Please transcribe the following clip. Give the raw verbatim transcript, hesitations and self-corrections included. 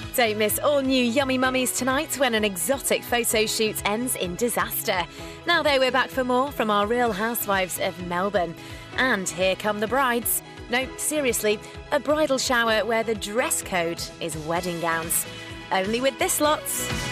Don't miss all new Yummy Mummies tonight when an exotic photo shoot ends in disaster. Now though, we're back for more from our Real Housewives of Melbourne. And here come the brides. No, seriously, a bridal shower where the dress code is wedding gowns. Only with this lot.